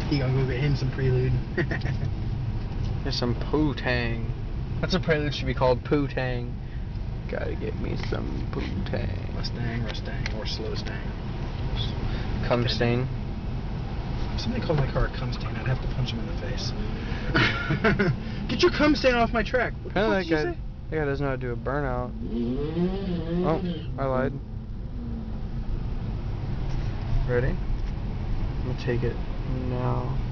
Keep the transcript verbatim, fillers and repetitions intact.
He gonna go get him some Prelude. There's some poo-tang. That's what Prelude should be called, poo-tang. Gotta get me some poo-tang. Mustang, Mustang, or Slow Stang. Cum stain. If somebody called my car a cum stain, I'd have to punch him in the face. Get your cum stain off my track. What the fuck Apparently did you that guy, say? that guy doesn't know how to do a burnout. Oh, I lied. Ready? I'm gonna take it now.